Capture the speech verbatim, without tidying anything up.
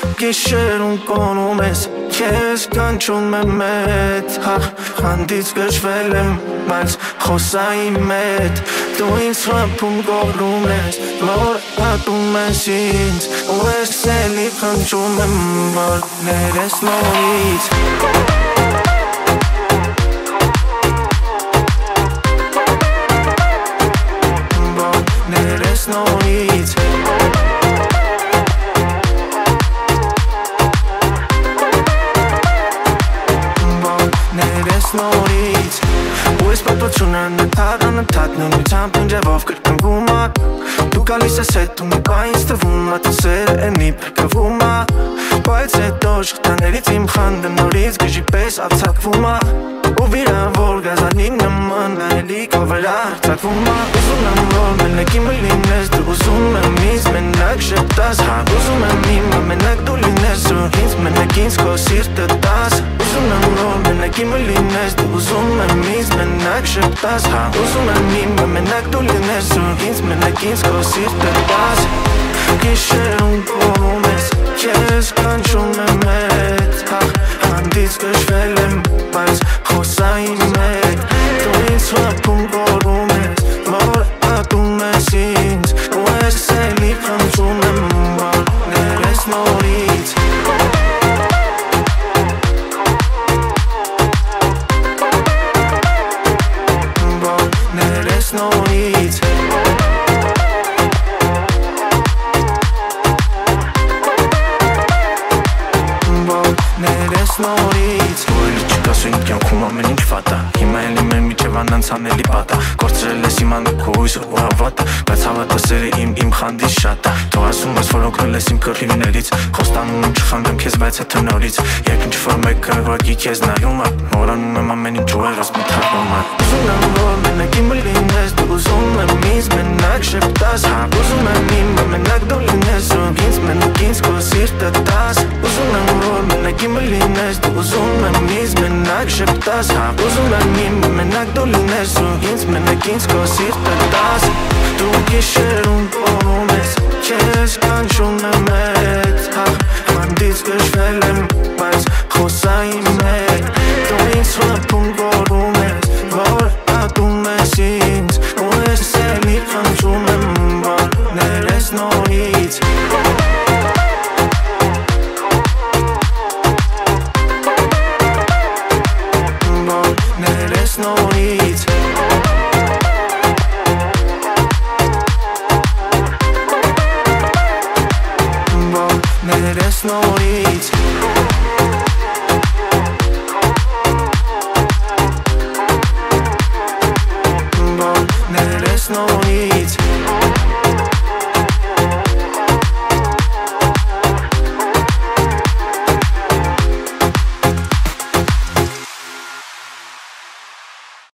Գիշեր ու կոնում ես Քեզ կանչում եմ մետ Հա, հանդից գժվել եմ Բայց խոսայի մետ Դու ինձ խապում գողրում ես Որ հատում ես ինձ Ու ես էլի խնչում եմ Որ ներես նորից Որ ներես նորից Նորից ու ես պատվությունը նթար անըթատ նույնությամբ նջևով կրկնվում ա Դու գալիս ես հետ ու մի բա ինձ թվում ա Թե սերը էնի պրկվում ա Բայց հետո շղթաներից իմ խանդը նորից գժի պես արձակվում ա Ու վիրավոր գազանին նման այելի քո վրա հարձակվում ա Ուզում եմ որ մենակ իմը լինես Դու ուզում եմ ինձ մենակ շպտաս Հա ուզում եմ իմը մենակ դու լինես Ու ինձ մենակ ինձ քո սիրտը տաս Ուզում եմ որ մենակ իմը լինես Դու ուզում եմ ինձ մենակ շպտաս Հա ուզում եմ իմը մենակ դու լինես Ու ինձ մենակ ինձ քո սիրտը տաս Գիշեր ու կոնում ես Քեզ կանչում եմ հետ Հա հանդից գժվել եմ Բայց խոսայի մետ Դու ինձ խապում գորում ես Որ հատում ես ինձ Ու ես էլի խնչում եմ Որ ներես նորից Որ ներես նորից Ներես նորից Որ չկաս ու իմ կյանքում ամեն ինչ վատ ա Հիմա էլի մեր միջև անանցանելի պատ ա Կորցրել ես իմ անդուք ու հույսը ու հավատը Բայց հավատը սերը իմ իմ խանդից շատ ա Դու ասում ես որ օգնել ես իմ կռիվներից Խոստանում եմ չխանդեմ քեզ բայց հետո նորից Երբ ինչ-որ մեկը ուղղակի քեզ նայում ա Մոռանում եմ ամեն ինչ ու եղած մթագում ա Ուզում եմ որ մենակ իմը լինես Դու ուզում եմ ինձ մենակ շպտաս Հա ուզում եմ իմը մենակ դու լինես Ու ինձ մենակ ինձ քո սիրտը տաս Ուզում եմ որ մենակ իմը լինես Դու ուզում եմ ինձ մենակ շպտաս Հա ուզում եմ իմը մենակ դու լինես Ու ինձ մենակ ինձ քո սիրտը տաս Դու գիշեր ու կոնում ես Քեզ կանչում եմ հետ Հա հանդից գժվել եմ Բայց խոսայի մետ Դու ինձ խապում գորում ես Որ հատում ես ինձ Ու ես էլի խնչում եմ Որ ներես նորից Որ ներես նորից Որ ներես նորից Որ ներես նորից